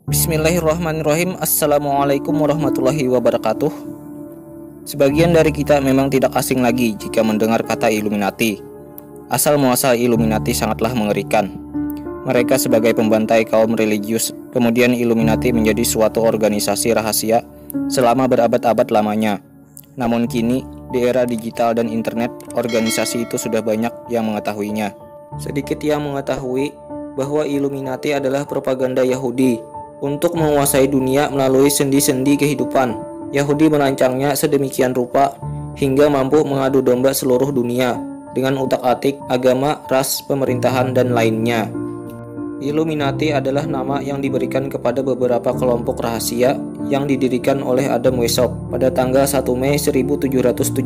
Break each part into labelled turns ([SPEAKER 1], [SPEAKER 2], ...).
[SPEAKER 1] Bismillahirrahmanirrahim. Assalamualaikum warahmatullahi wabarakatuh. Sebagian dari kita memang tidak asing lagi jika mendengar kata Illuminati. Asal muasal Illuminati sangatlah mengerikan. Mereka sebagai pembantai kaum religius, kemudian Illuminati menjadi suatu organisasi rahasia selama berabad-abad lamanya. Namun kini, di era digital dan internet, organisasi itu sudah banyak yang mengetahuinya. Sedikit yang mengetahui bahwa Illuminati adalah propaganda Yahudi untuk menguasai dunia melalui sendi-sendi kehidupan. Yahudi merancangnya sedemikian rupa hingga mampu mengadu domba seluruh dunia dengan utak-atik agama, ras, pemerintahan, dan lainnya. Illuminati adalah nama yang diberikan kepada beberapa kelompok rahasia yang didirikan oleh Adam Weishaupt pada tanggal 1 Mei 1776.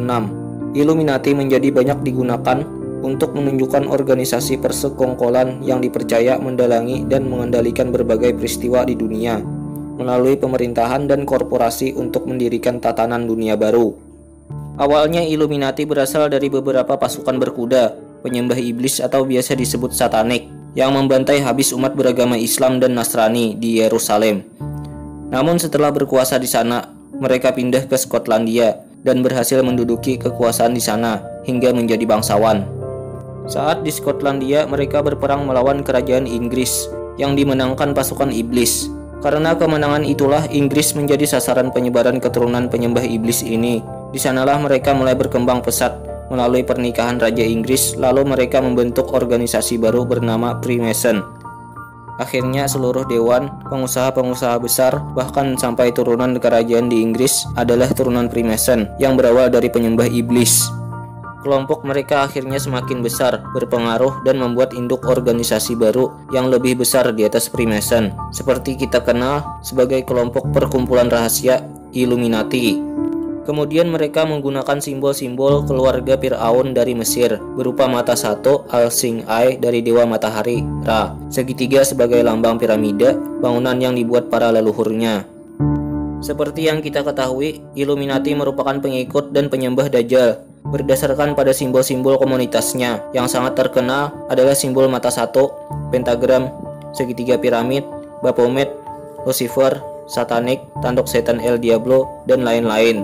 [SPEAKER 1] Illuminati menjadi banyak digunakan untuk menunjukkan organisasi persekongkolan yang dipercaya mendalangi dan mengendalikan berbagai peristiwa di dunia melalui pemerintahan dan korporasi untuk mendirikan tatanan dunia baru. Awalnya Illuminati berasal dari beberapa pasukan berkuda, penyembah iblis atau biasa disebut satanik, yang membantai habis umat beragama Islam dan Nasrani di Yerusalem. Namun setelah berkuasa di sana, mereka pindah ke Skotlandia dan berhasil menduduki kekuasaan di sana hingga menjadi bangsawan. Saat di Skotlandia, mereka berperang melawan kerajaan Inggris yang dimenangkan pasukan iblis. Karena kemenangan itulah Inggris menjadi sasaran penyebaran keturunan penyembah iblis ini. Di sanalah mereka mulai berkembang pesat melalui pernikahan Raja Inggris, lalu mereka membentuk organisasi baru bernama Freemason. Akhirnya seluruh dewan, pengusaha-pengusaha besar, bahkan sampai turunan kerajaan di Inggris adalah turunan Freemason yang berawal dari penyembah iblis. Kelompok mereka akhirnya semakin besar, berpengaruh, dan membuat induk organisasi baru yang lebih besar di atas Freemason, seperti kita kenal sebagai kelompok perkumpulan rahasia Illuminati. Kemudian mereka menggunakan simbol-simbol keluarga Fir'aun dari Mesir, berupa mata satu, Al-Sing-Ai dari dewa matahari, Ra, segitiga sebagai lambang piramida, bangunan yang dibuat para leluhurnya. Seperti yang kita ketahui, Illuminati merupakan pengikut dan penyembah Dajjal. Berdasarkan pada simbol-simbol komunitasnya, yang sangat terkenal adalah simbol mata satu, pentagram, segitiga piramid, Baphomet, Lucifer, Satanik, tanduk setan El Diablo, dan lain-lain.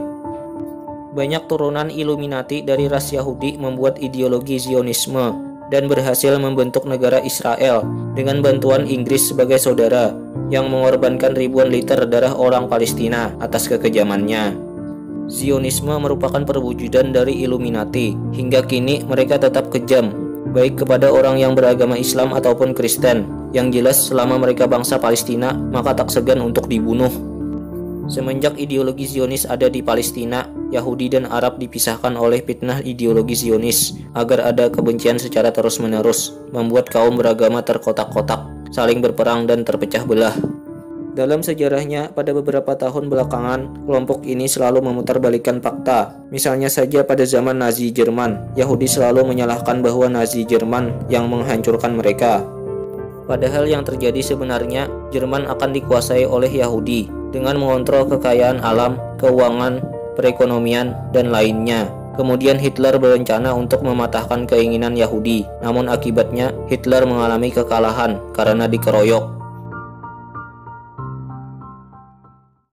[SPEAKER 1] Banyak turunan Illuminati dari ras Yahudi membuat ideologi Zionisme dan berhasil membentuk negara Israel dengan bantuan Inggris sebagai saudara yang mengorbankan ribuan liter darah orang Palestina atas kekejamannya. Zionisme merupakan perwujudan dari Illuminati. Hingga kini mereka tetap kejam, baik kepada orang yang beragama Islam ataupun Kristen. Yang jelas selama mereka bangsa Palestina, maka tak segan untuk dibunuh. Semenjak ideologi Zionis ada di Palestina, Yahudi dan Arab dipisahkan oleh fitnah ideologi Zionis agar ada kebencian secara terus-menerus, membuat kaum beragama terkotak-kotak, saling berperang dan terpecah belah. Dalam sejarahnya, pada beberapa tahun belakangan, kelompok ini selalu memutarbalikkan fakta. Misalnya saja pada zaman Nazi Jerman, Yahudi selalu menyalahkan bahwa Nazi Jerman yang menghancurkan mereka. Padahal yang terjadi sebenarnya, Jerman akan dikuasai oleh Yahudi dengan mengontrol kekayaan alam, keuangan, perekonomian, dan lainnya. Kemudian Hitler berencana untuk mematahkan keinginan Yahudi. Namun akibatnya, Hitler mengalami kekalahan karena dikeroyok.